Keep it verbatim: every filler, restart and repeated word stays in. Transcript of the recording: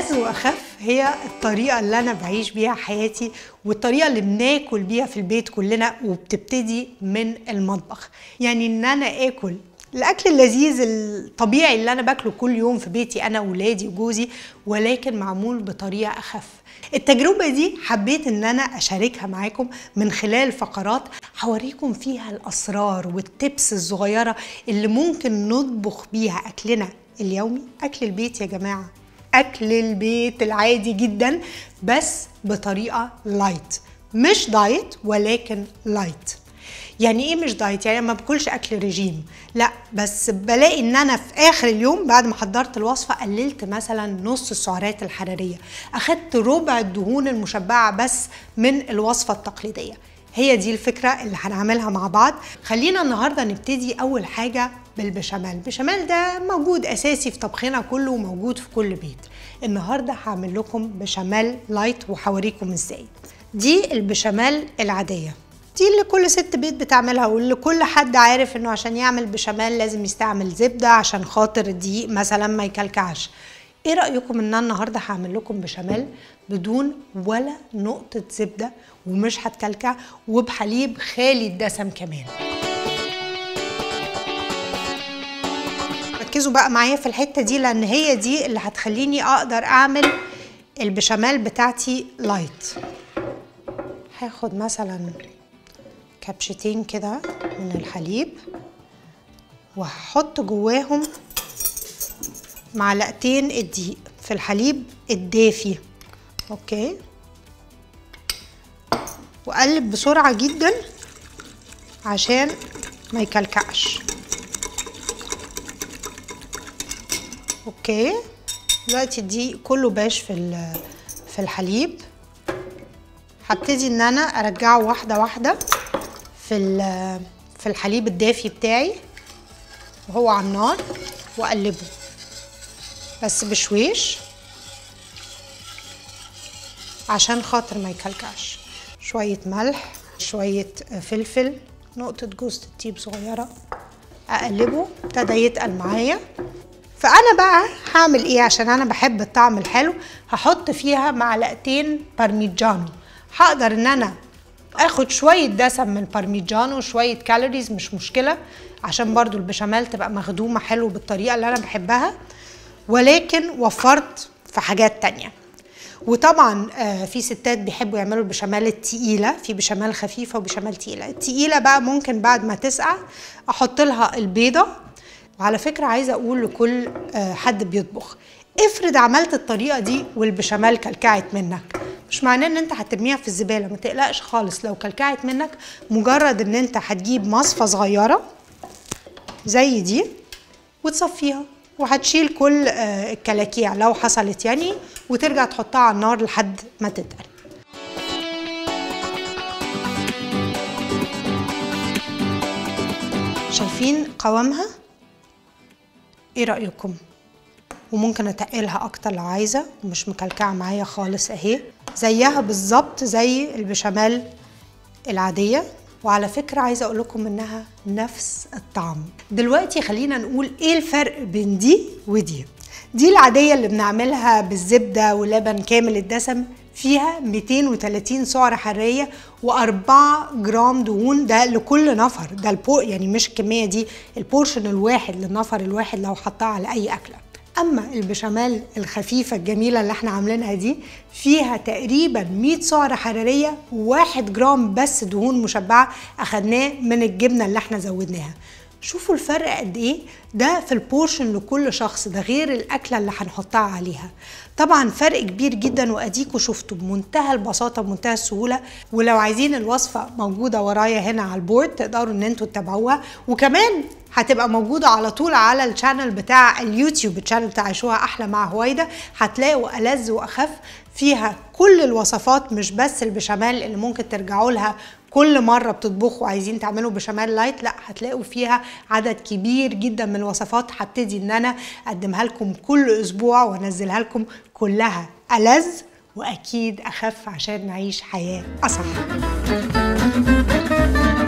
ألذ وأخف هي الطريقة اللي أنا بعيش بيها حياتي، والطريقة اللي بناكل بيها في البيت كلنا، وبتبتدي من المطبخ. يعني إن أنا آكل الأكل اللذيذ الطبيعي اللي أنا باكله كل يوم في بيتي أنا وولادي وجوزي، ولكن معمول بطريقة أخف. التجربة دي حبيت إن أنا أشاركها معاكم من خلال فقرات هوريكم فيها الأسرار والتبس الصغيرة اللي ممكن نطبخ بيها أكلنا اليومي. أكل البيت يا جماعة، أكل البيت العادي جدا، بس بطريقة لايت، مش دايت ولكن لايت. يعني ايه مش دايت؟ يعني ما باكلش اكل رجيم، لا، بس بلاقي ان انا في اخر اليوم بعد ما حضرت الوصفه قللت مثلا نص السعرات الحراريه، اخدت ربع الدهون المشبعه بس من الوصفه التقليديه. هي دي الفكره اللي هنعملها مع بعض. خلينا النهارده نبتدي اول حاجه بالبشاميل. البشاميل ده موجود اساسي في طبخنا كله وموجود في كل بيت. النهارده هعمل لكم بشاميل لايت وهوريكم ازاي. دي البشاميل العاديه، دي اللي كل ست بيت بتعملها، واللي كل حد عارف انه عشان يعمل بشاميل لازم يستعمل زبده عشان خاطر الدقيق مثلا ما يكلكعش. ايه رايكم ان انا النهارده هعمل لكم بشاميل بدون ولا نقطه زبده ومش هتكلكع وبحليب خالي الدسم كمان؟ ركزوا بقى معايا في الحته دي لان هي دي اللي هتخليني اقدر اعمل البشاميل بتاعتي لايت. هاخد مثلا كبشتين كده من الحليب وهحط جواهم معلقتين الدقيق في الحليب الدافي. اوكي، واقلب بسرعه جدا عشان ما يكلكعش. اوكي، دلوقتي الدقيق كله باش في في الحليب. هبتدي ان انا ارجعه واحده واحده في في الحليب الدافي بتاعي وهو على النار، واقلبه بس بشويش عشان خاطر ما يكلكعش. شويه ملح، شويه فلفل، نقطه جوز الطيب صغيره، اقلبه. ابتدى يتقل معايا. فانا بقى هعمل ايه عشان انا بحب الطعم الحلو؟ هحط فيها معلقتين بارميجانو. هقدر ان انا اخد شويه دسم من البارميجانو وشويه كالوريز، مش مشكله، عشان برضو البشاميل تبقى مخدومه حلو بالطريقه اللي انا بحبها، ولكن وفرت في حاجات تانية. وطبعا في ستات بيحبوا يعملوا البشاميل التقيله، في بشاميل خفيفه وبشاميل تقيله. التقيله بقى ممكن بعد ما تسقع احط لها البيضه. وعلى فكره عايزه اقول لكل حد بيطبخ، افرض عملت الطريقه دي والبشاميل كلكعت منك، مش معناه ان انت هترميها في الزباله، ما تقلقش خالص. لو كلكعت منك مجرد ان انت هتجيب مصفى صغيره زي دي وتصفيها، وهتشيل كل الكلاكيع لو حصلت يعني، وترجع تحطها على النار لحد ما تتقل. شايفين قوامها؟ ايه رايكم؟ وممكن اتقلها اكتر لو عايزه، ومش مكلكعه معايا خالص اهي، زيها بالظبط زي البشاميل العاديه. وعلى فكره عايزه اقول لكم انها نفس الطعم. دلوقتي خلينا نقول ايه الفرق بين دي ودي. دي العاديه اللي بنعملها بالزبده ولبن كامل الدسم، فيها مئتين وثلاثين سعره حراريه وأربعة جرام دهون، ده لكل نفر. ده البو يعني مش الكميه دي، البورشن الواحد للنفر الواحد لو حطها على اي اكله. اما البشاميل الخفيفه الجميله اللي احنا عاملينها دي فيها تقريبا مئة سعره حراريه وواحد جرام بس دهون مشبعه اخدناه من الجبنه اللي احنا زودناها. شوفوا الفرق قد ايه، ده في البورشن لكل شخص، ده غير الاكله اللي هنحطها عليها. طبعا فرق كبير جدا، واديكوا شفتوا بمنتهى البساطه بمنتهى السهوله. ولو عايزين الوصفه موجوده ورايا هنا على البورد، تقدروا ان انتوا تتابعوها، وكمان هتبقى موجوده على طول على الشانل بتاع اليوتيوب، الشانل بتاع عيشوها احلى مع هويدا. هتلاقوا ألذ واخف فيها كل الوصفات، مش بس البشاميل اللي ممكن ترجعوا لها كل مره بتطبخوا عايزين تعملوا بشاميل لايت، لا، هتلاقوا فيها عدد كبير جدا من الوصفات. هبتدي ان انا اقدمها لكم كل اسبوع وانزلها لكم كلها ألذ واكيد اخف عشان نعيش حياه اصح.